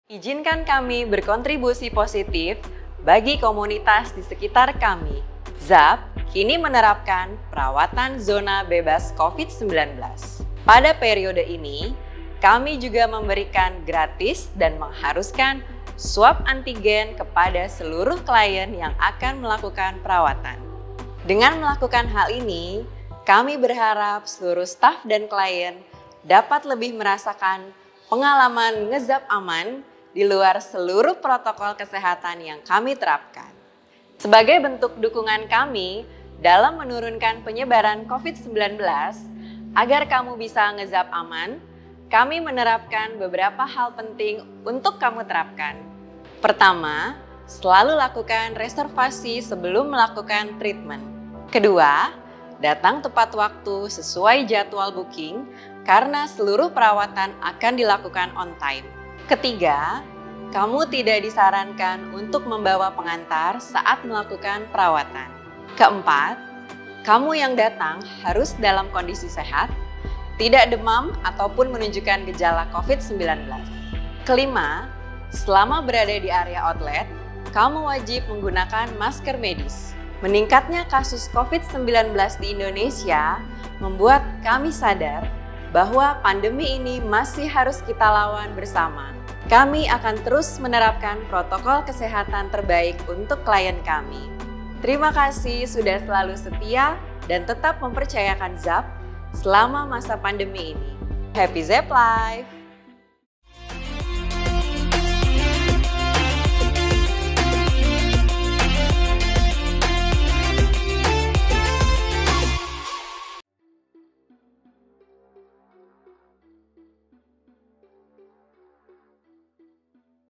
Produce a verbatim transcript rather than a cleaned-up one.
Izinkan kami berkontribusi positif bagi komunitas di sekitar kami. ZAP kini menerapkan perawatan zona bebas covid sembilan belas. Pada periode ini, kami juga memberikan gratis dan mengharuskan swab antigen kepada seluruh klien yang akan melakukan perawatan. Dengan melakukan hal ini, kami berharap seluruh staf dan klien dapat lebih merasakan pengalaman ngezap aman di luar seluruh protokol kesehatan yang kami terapkan. Sebagai bentuk dukungan kami dalam menurunkan penyebaran covid sembilan belas, agar kamu bisa ngezap aman, kami menerapkan beberapa hal penting untuk kamu terapkan. Pertama, selalu lakukan reservasi sebelum melakukan treatment. Kedua, datang tepat waktu sesuai jadwal booking karena seluruh perawatan akan dilakukan on time. Ketiga, kamu tidak disarankan untuk membawa pengantar saat melakukan perawatan. Keempat, kamu yang datang harus dalam kondisi sehat, tidak demam ataupun menunjukkan gejala covid sembilan belas. Kelima, selama berada di area outlet, kamu wajib menggunakan masker medis. Meningkatnya kasus covid sembilan belas di Indonesia membuat kami sadar bahwa pandemi ini masih harus kita lawan bersama. Kami akan terus menerapkan protokol kesehatan terbaik untuk klien kami. Terima kasih sudah selalu setia dan tetap mempercayakan ZAP selama masa pandemi ini. Happy ZAP Life!